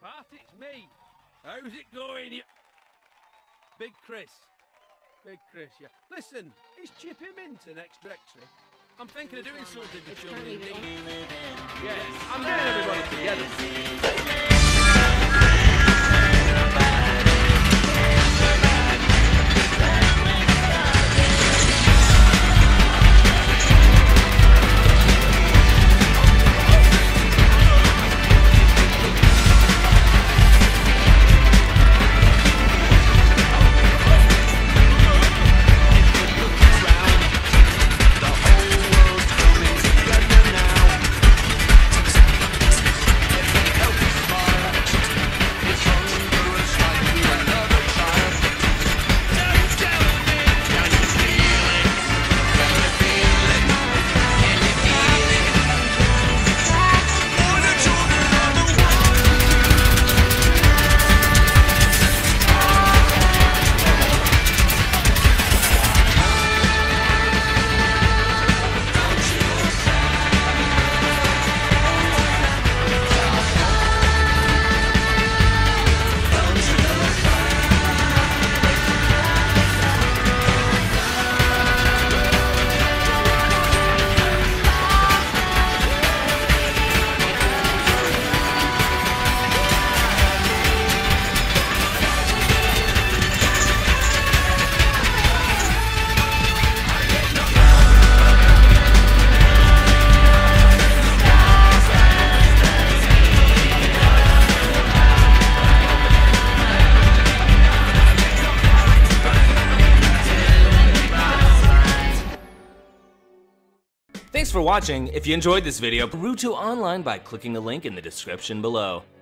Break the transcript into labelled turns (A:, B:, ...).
A: Bart, it's me. How's it going? Big Chris. Big Chris, yeah. Listen, is Chippy Minton extra? I'm thinking of doing something for children. Yes, I'm getting everybody together.
B: Thanks for watching. If you enjoyed this video, root to online by clicking the link in the description below.